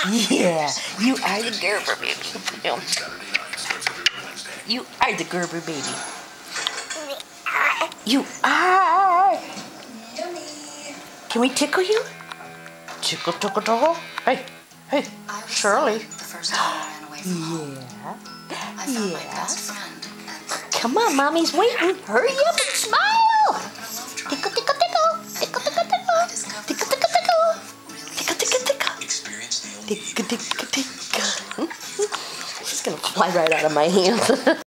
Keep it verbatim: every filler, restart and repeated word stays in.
Yeah, you are the Gerber baby. You are the Gerber baby. You are. Can we tickle you? Tickle, tickle, tickle. Hey, hey, Shirley. Yeah, yeah. Come on, mommy's waiting. Hurry up and smile. Tickle, tickle, tickle. Tickle, tickle, tickle. Tickle, tickle, tickle. Tickle, tickle, tickle. Tickle, tickle, tickle. She's gonna fly right out of my hand.